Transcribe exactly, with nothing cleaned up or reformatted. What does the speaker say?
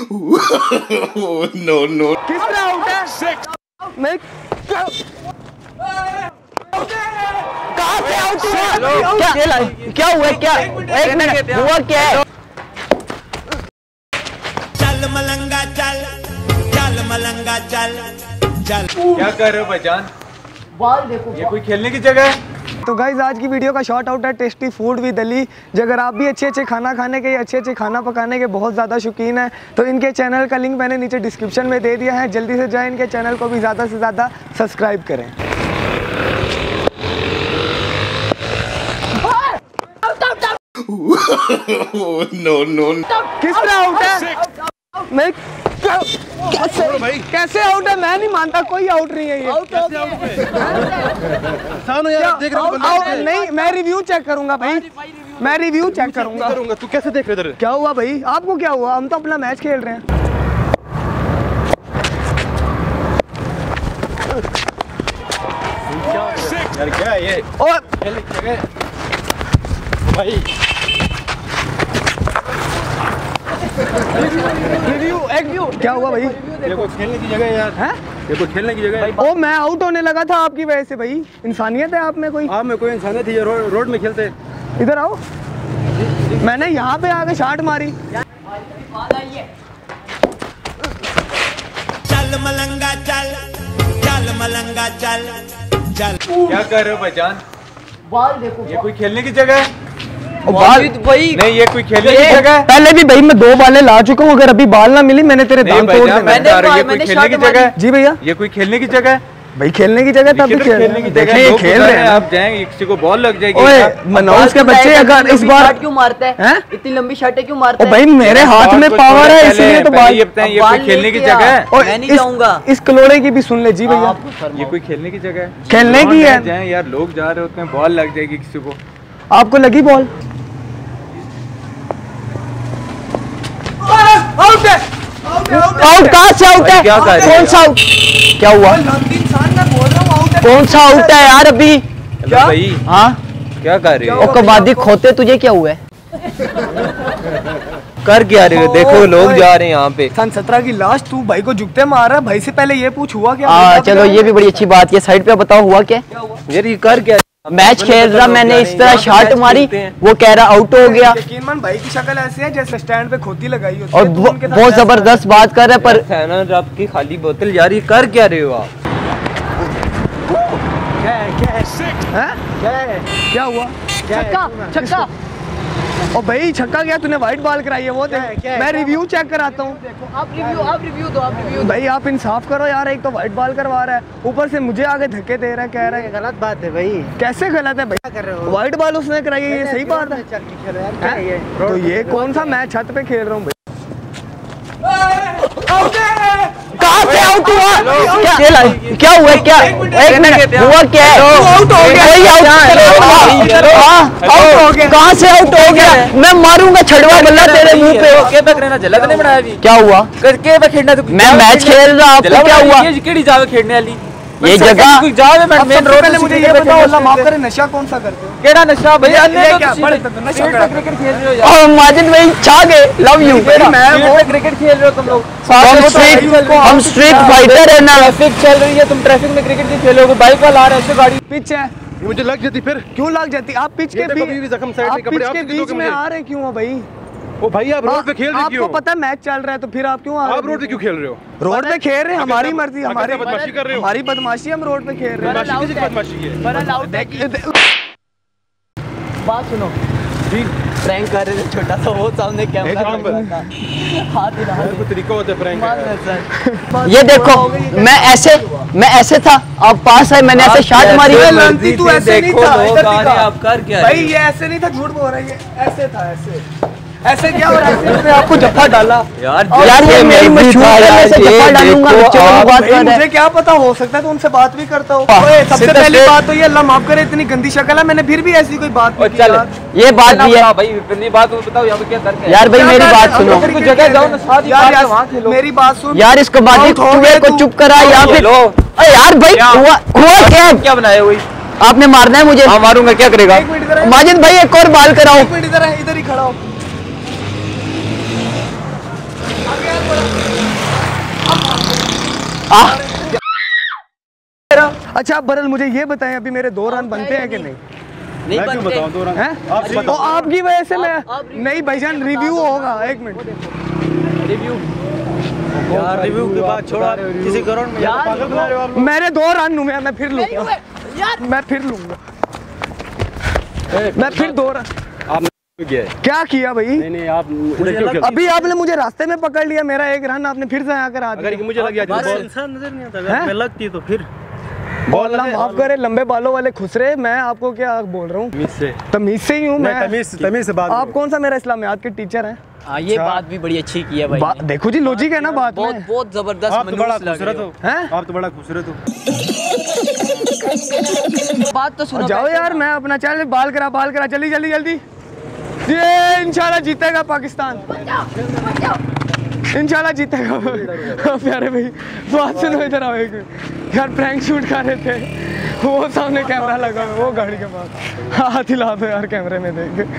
No no किसने out है? मैं कहाँ से आउट हुआ? क्या क्या हुआ? क्या एक मिनट हुआ क्या है? चल मलंगा चल, चल मलंगा चल, चल। क्या कर रहे हो भाईजान? बॉल देखो, ये कोई खेलने की जगह है? तो गाइज आज की वीडियो का शॉर्ट आउट है टेस्टी फूड विद अली। जो अगर आप भी अच्छे अच्छे खाना खाने के, अच्छे अच्छे खाना पकाने के बहुत ज़्यादा शौकीन हैं तो इनके चैनल का लिंक मैंने नीचे डिस्क्रिप्शन में दे दिया है। जल्दी से जाएं, इनके चैनल को भी ज़्यादा से ज़्यादा सब्सक्राइब करें। नो नो किसने आउट है? मैं कैसे कैसे आउट है? मैं नहीं मानता, कोई आउट नहीं है ये। आउट यार, देख रहा हूं। नहीं, मैं रिव्यू चेक करूंगा भाई, मैं रिव्यू चेक करूंगा। तू कैसे देख रहे? क्या हुआ भाई? आपको क्या हुआ? हम तो अपना मैच खेल रहे हैं। यार क्या है ये? और भाई रिव्यू एक व्यू क्या हुआ भाई? ये कोई खेलने की जगह है यार? हैं? ये कोई खेलने की जगह है? ओ मैं आउट होने लगा था आपकी वजह से भाई। इंसानियत है आप में कोई? आप में कोई इंसानियत है? रो, रोड में खेलते। इधर आओ। मैंने यहाँ पे आके शॉट मारी। चल मलंगा चल, चल मलंगा चल, चल। क्या कर रहे हो भाईजान? बॉल देखो, ये कोई खेलने की जगह है? बाल भाई नहीं, ये कोई खेलने की जगह है? पहले भी भाई मैं दो बालें ला चुका हूँ, अगर अभी बाल ना मिली मैंने तेरे दांत तोड़ देने। मैंने ये कोई खेलने की जगह है? जी भैया, ये कोई खेलने की जगह है? भाई खेलने की जगह तब भी खेलने की जगह देखिए खेल रहे हैं। आप जाएंगे, किसी को बॉल लग जाएगी। ओए मनोज के बच्चे अगर इस बार क्यों मारते हैं? इतनी लंबी शर्टें क्यों मारते हैं? भाई मेरे हाथ में पावर है इसलिए तो बाल। ये बताएं, ये कोई खेलने की जगह है? मैं नहीं जाऊंगा। इस कलोड़े की भी सुन ले जी भैया, ये कोई खेलने की जगह है? खेलने की है। जाए यार, लोग जा रहे होते हैं, बॉल लग जाएगी किसी को। आपको लगी बॉल? आउट है। आउट कहाँ से आउट है? क्या कर रहे हो? कौन सा आउट? क्या हुआ? कौन सा आउट है यार अभी? क्या भाई? हाँ क्या कर रहे हो? ओ कबादी खोते, तुझे क्या हुआ है? कर क्या रहे हो? देखो लोग जा रहे हैं यहाँ पे। सन सत्रह की लास्ट तू भाई को जुगते मार रहा है। भाई से पहले ये पूछ हुआ क्या? आ, चलो ये भी बड़ी अच्छी बात है। साइड पे बताओ हुआ क्या? यार ये कर क्या? मैच खेल रहा, मैंने इस तरह शॉट मारी, वो कह रहा आउट हो गया। यकीन मान भाई की शक्ल ऐसी है जैसे स्टैंड पे खोती लगाई हो। और बहुत जबरदस्त बात कर रहा है। पर आपकी खाली बोतल यार, ये कर क्या रहे हो आप? क्या है? क्या है? क्या है? क्या हुआ? छक्का छक्का। ओ भाई छक्का गया, तूने व्हाइट बॉल कराई है वो देख। मैं रिव्यू चेक कराता हूँ। आप रिव्यू आप रिव्यू दो, आप रिव्यू दो। भाई आप इंसाफ करो यार, एक तो व्हाइट बॉल करवा रहा है, ऊपर से मुझे आगे धक्के दे रहा है, कह रहा है गलत बात है भाई। कैसे गलत है भाई? क्या कर रहे हो? व्हाइट बॉल उसने कराई है, ये सही बात है? तो ये कौन सा मैच छत पे खेल रहा हूँ भाई? कहाँ से आउट हुआ? क्या क्या हुआ? क्या एक मिनट हुआ? क्या है? आउट हो गया। आउट हो गया। कहाँ से आउट हो गया? मैं मारूंगा छड़वा बल्ला तेरे मुंह पे। झलक नहीं बनाया अभी? क्या हुआ? करके पे खेलना? मैं मैच खेल रहा, आपको क्या हुआ? ये केड़ी जावे खेलने वाली? ये जगह कोई जावे मैं मेन रोड पे। मुझे ये बताओ, अल्लाह माफ करे, नशा कौन सा करते हो? केड़ा नशा भाई? अन्य क्या बड़े नशा क्रिकेट खेल रहे हो यार? और माजिद भाई छा गए, लव यू। मैं वो क्रिकेट खेल रहे हो तुम लोग? हम स्ट्रीट हम स्ट्रीट फाइटर है ना। ट्रैफिक चल रही है, तुम ट्रैफिक में क्रिकेट नहीं खेलोगे? बाइक वाला आ रहा है, उससे गाड़ी पिच है, मुझे लग जाती फिर। क्यों लग जाती? आप पिच के बीच जख्म साइड में कपड़े आप के बीच में आ रहे क्यों हो भाई? ओ भाई आप रोड पे खेल रहे क्यों? आपको पता है मैच चल रहा है तो फिर आप क्यों आ रहे हो? आप रोड पे क्यों खेल रहे हो? रोड पे खेल रहे हैं, हमारी मर्जी, हमारी बदमाशी कर रहे हो। हमारी बदमाशी, हम रोड पे खेल रहे हैं। बदमाशी किसी की बदमाशी है? बात सुनो जी, प्रैंक कर रहे थे छोटा सा, वो सामने कैमरा हाथ हिला रहे थे। तरीका होता है प्रैंक का। ये देखो, मैं ऐसे मैं ऐसे था, आप पास आए, मैंने ऐसे शॉट मारी। तू ऐसे नहीं था, इधर दिखा। आप कर क्या भाई ये ऐसे नहीं था, झूठ बोल रहा है, ये ऐसे था, ऐसे ऐसे क्या हो रहा है? इसने आपको जफ्फा डाला यार। यार ये मेरी मशहूर है, मैं जफ्फा डालूंगा। बच्चों को बात कर रहे हैं, मुझे क्या पता, हो सकता है तो उनसे बात भी करता हूँ। सबसे पहली बात तो ये, अल्लाह माफ करे, इतनी गंदी शक्ल है, मैंने फिर भी ऐसी कोई बात नहीं की यार। ये बात भी है भाई, इतनी बात बताओ यहाँ पे क्या कर रहे? यार भाई मेरी बात सुनो जगह जाओ ना, साथ यार वहाँ खेलो। मेरी बात सुन यार, इसको बात चूहे को चुप करा या फिर यार भाई हुआ हुआ क्या? क्या बनाया हुई? आपने मारना है मुझे? हाँ मारूंगा, क्या करेगा? माजिद भाई एक और बाल कराओ। इधर है, इधर ही खड़ा हो। अच्छा बरल मुझे ये बताएं अभी मेरे दो रन बनते हैं कि नहीं? नहीं बनते। हैं? तो आपकी वजह से मैं नहीं भाईजान रिव्यू होगा एक मिनट रिव्यू यार रिव्यू के बाद छोड़ा किसी ग्राउंड में यार, पागल बना रहे हो आप। मेरे दो रन हुए हैं, मैं फिर लूंगा मैं फिर लूंगा मैं फिर दो रन। आपने किया है? क्या किया भाई? नहीं नहीं आप मुझे क्यों किया? अभी आपने मुझे रास्ते में पकड़ लिया, मेरा एक रन आपने फिर से यहाँ करा अगर दिया। मुझे लग गया बस बॉल इंसान नजर नहीं आता, हैं? अगर मैं लगती तो फिर बॉल अल्लाह माफ करे, लंबे बालों वाले खुसरे, मैं आपको क्या बोल रहा हूँ, तमीज से तमीज से ही हूँ मैं। तमीज तमीज से बात आप कौन सा मेरा इस्लामियात के टीचर हैं? हाँ ये बात भी बड़ी अच्छी की है भाई बा- ने। देखो जी लॉजिक है ना बात बहुत में। बहुत जबरदस्त आप तो बड़ा मनहूस लग खूबसूरत रहे हो हो। हैं? आप तो बड़ा खूबसूरत हो। बात तो सुनो जाओ पहले यार, ना। मैं अपना चल बाल करा बाल करा जल्दी जल्दी जल्दी। ये इंशाल्लाह जीतेगा पाकिस्तान, इंशाल्लाह जीतेगा। प्यारे भाई बात सुनो, इधर आओ एक मिनट। यार प्रैंक शूट कर रहे थे, वो सामने कैमरा लगा हुआ है, वो गाड़ी के पास हाथ हिला दो यार कैमरे में देख।